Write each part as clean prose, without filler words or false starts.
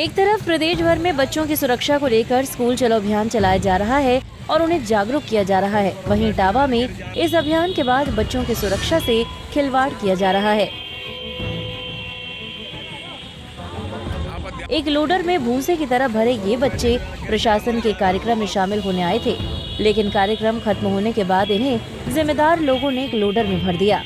एक तरफ प्रदेश भर में बच्चों की सुरक्षा को लेकर स्कूल चलो अभियान चलाया जा रहा है और उन्हें जागरूक किया जा रहा है। वहीं इटावा में इस अभियान के बाद बच्चों की सुरक्षा से खिलवाड़ किया जा रहा है। एक लोडर में भूसे की तरह भरे ये बच्चे प्रशासन के कार्यक्रम में शामिल होने आए थे, लेकिन कार्यक्रम खत्म होने के बाद इन्हें जिम्मेदार लोगों ने एक लोडर में भर दिया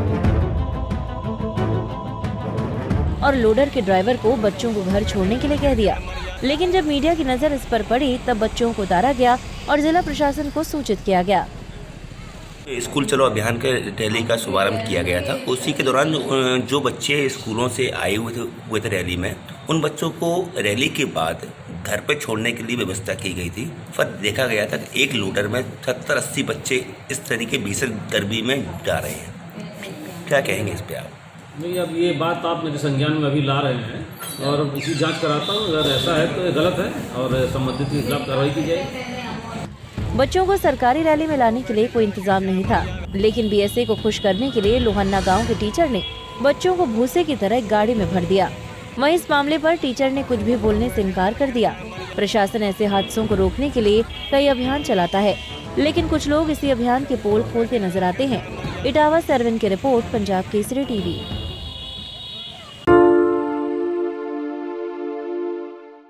और लोडर के ड्राइवर को बच्चों को घर छोड़ने के लिए कह दिया। लेकिन जब मीडिया की नजर इस पर पड़ी तब बच्चों को उतारा गया और जिला प्रशासन को सूचित किया गया। स्कूल चलो अभियान के रैली का शुभारंभ किया गया था। उसी के दौरान जो बच्चे स्कूलों से आए हुए थे रैली में, उन बच्चों को रैली के बाद घर पे छोड़ने के लिए व्यवस्था की गई थी। पर देखा गया था कि एक लोडर में 70-80 बच्चे इस तरीके भीषण गर्मी में जा रहे हैं। क्या कहेंगे इस पे आप? नहीं, अब ये बात आप मेरे संज्ञान में अभी ला रहे हैं और इसी जांच कराता हूँ। अगर ऐसा है तो ये गलत है और संबंधित के खिलाफ कार्रवाई की जाए। बच्चों को सरकारी रैली में लाने के लिए कोई इंतजाम नहीं था, लेकिन बीएसए को खुश करने के लिए लोहन्ना गांव के टीचर ने बच्चों को भूसे की तरह एक गाड़ी में भर दिया। वहीं इस मामले पर टीचर ने कुछ भी बोलने से इनकार कर दिया। प्रशासन ऐसे हादसों को रोकने के लिए कई अभियान चलाता है, लेकिन कुछ लोग इसी अभियान के पोल खोलते नजर आते हैं। इटावा से अरविंद की रिपोर्ट, पंजाब केसरी टीवी।